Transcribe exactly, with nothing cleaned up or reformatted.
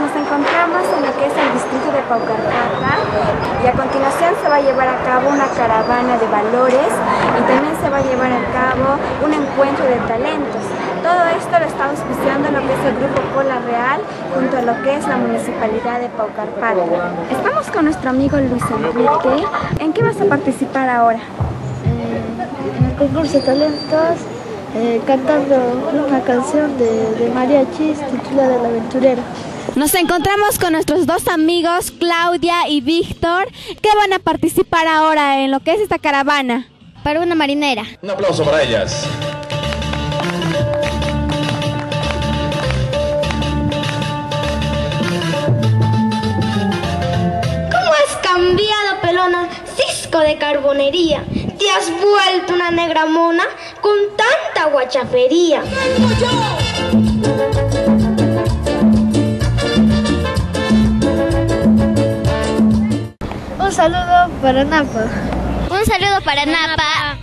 nos encontramos en lo que es el distrito de Paucarpata y a continuación se va a llevar a cabo una caravana de valores y también se va a llevar a cabo un encuentro de talentos. Todo esto lo está auspiciando lo que es el Grupo Pola Real junto a lo que es la Municipalidad de Paucarpata. Estamos con nuestro amigo Luis Enrique. ¿En qué vas a participar ahora? Eh, en el concurso de talentos, eh, cantando una canción de, de mariachis titulada La Aventurera. Nos encontramos con nuestros dos amigos, Claudia y Víctor, que van a participar ahora en lo que es esta caravana. Para una marinera. Un aplauso para ellas. ¿Cómo has cambiado, pelona? Cisco de carbonería. Te has vuelto una negra mona con tanta guachafería. Un saludo para Napa. Un saludo para Napa.